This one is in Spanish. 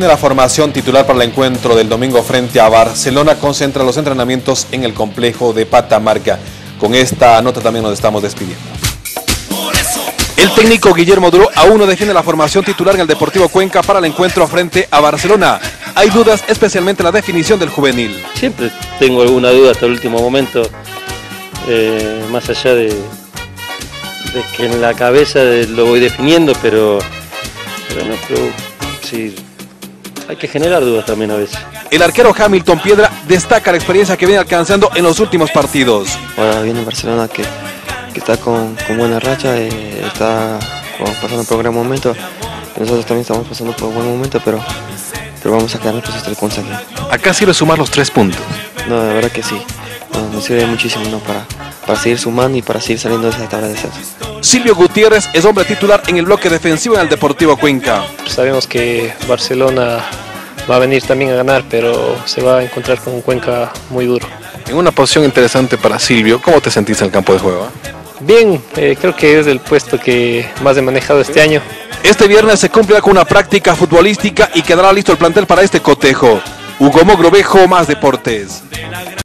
define la formación titular para el encuentro del domingo frente a Barcelona. Concentra los entrenamientos en el complejo de Patamarca. Con esta nota también nos estamos despidiendo. El técnico Guillermo Duro aún no define la formación titular en el Deportivo Cuenca para el encuentro frente a Barcelona. Hay dudas, especialmente en la definición del juvenil. Siempre tengo alguna duda hasta el último momento, más allá de que en la cabeza lo voy definiendo, pero sí, hay que generar dudas también a veces. El arquero Hamilton Piedra destaca la experiencia que viene alcanzando en los últimos partidos. Ahora viene Barcelona que está con buena racha, está pasando por un gran momento. Nosotros también estamos pasando por un buen momento, pero vamos a quedar pues hasta el punto aquí. Acá sirve sumar los 3 puntos. No, la verdad que sí. Nos sirve muchísimo, ¿no? para seguir sumando y para seguir saliendo de esa tabla de descenso. Silvio Gutiérrez es hombre titular en el bloque defensivo en el Deportivo Cuenca. Sabemos que Barcelona va a venir también a ganar, pero se va a encontrar con un Cuenca muy duro. En una posición interesante para Silvio, ¿cómo te sentiste en el campo de juego? Bien, creo que es el puesto que más he manejado este año. Este viernes se cumplirá con una práctica futbolística y quedará listo el plantel para este cotejo. Hugo Mogrovejo, Más Deportes.